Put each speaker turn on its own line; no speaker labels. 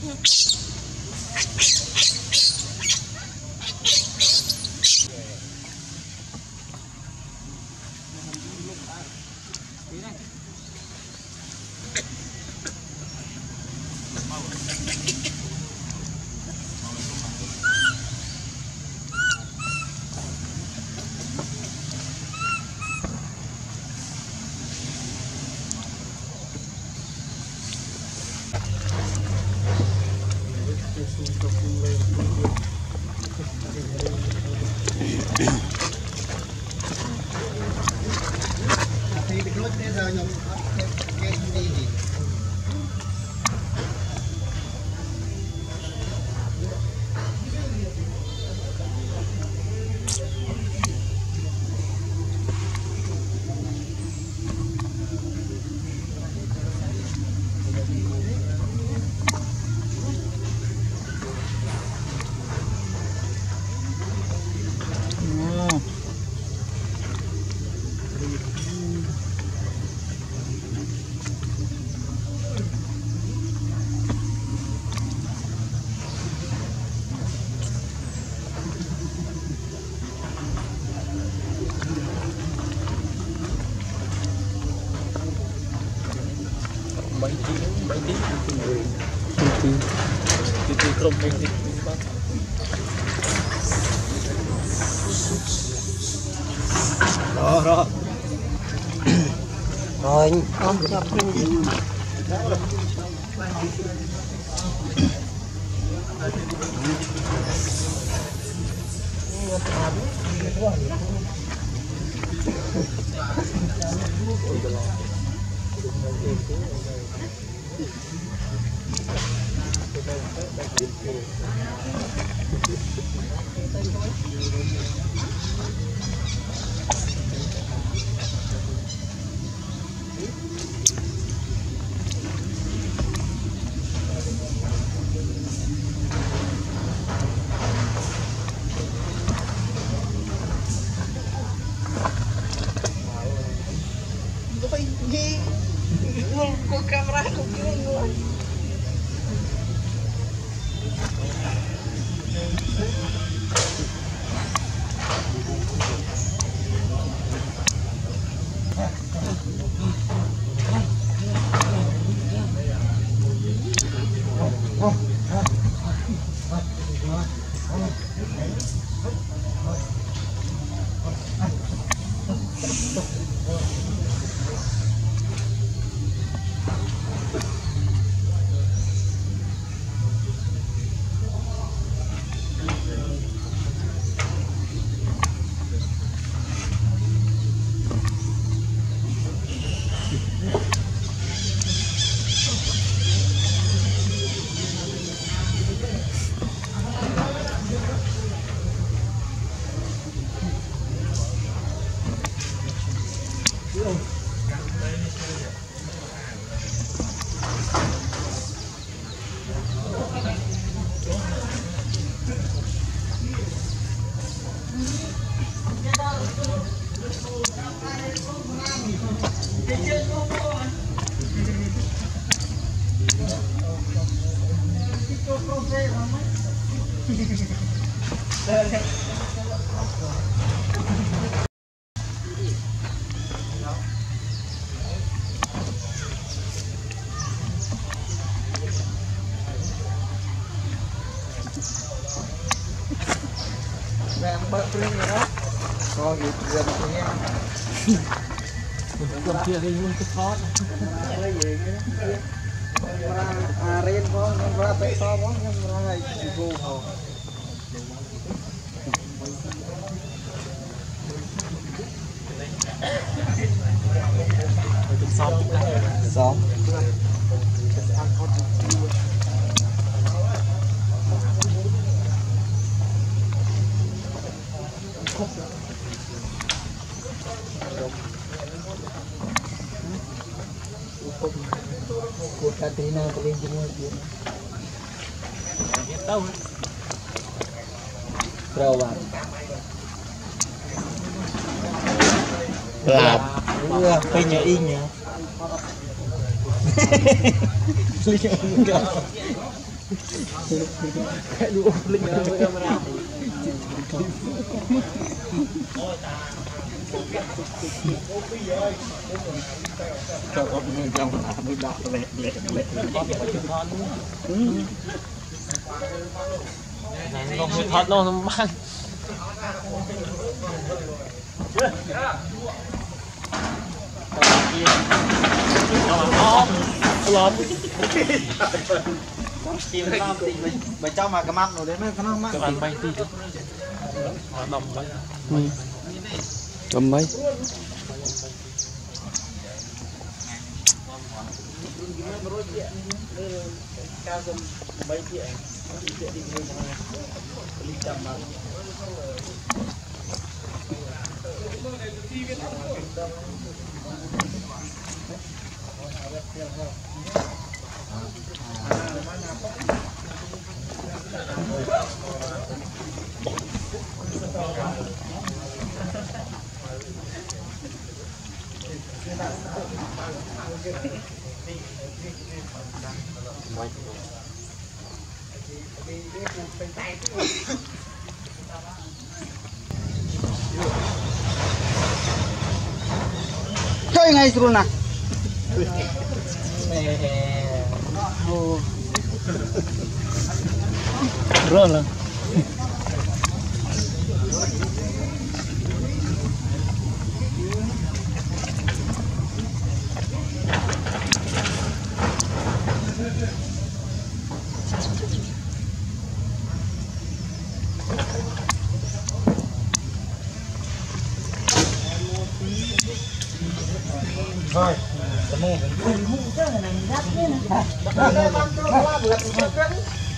Không mình bắt rồi rồi rồi không chọc con camera con cái người làm bớt lên rồi đó coi gì gần thì nha gần kia đi luôn cái khó cái gì à riêng có nó ra tới to quá nhưng mà này vô hồ xóm cuộc cà tí nào có lên chung chuyện đâu rồi bạn là cây nhà in nhỉ Kayak lu bling kamera. Cakap dengan kamera budak lek.
Này nó không thật đâu nó mang. Lọt.
Chim làm thì mình cho mà cái mắt rồi đấy mấy cái nó mắt.
Cái ăn bay tí. Nằm bay.
Cầm mấy.
Chơi ngay rồi nè.
Rồi là.
Thôi, tao mua.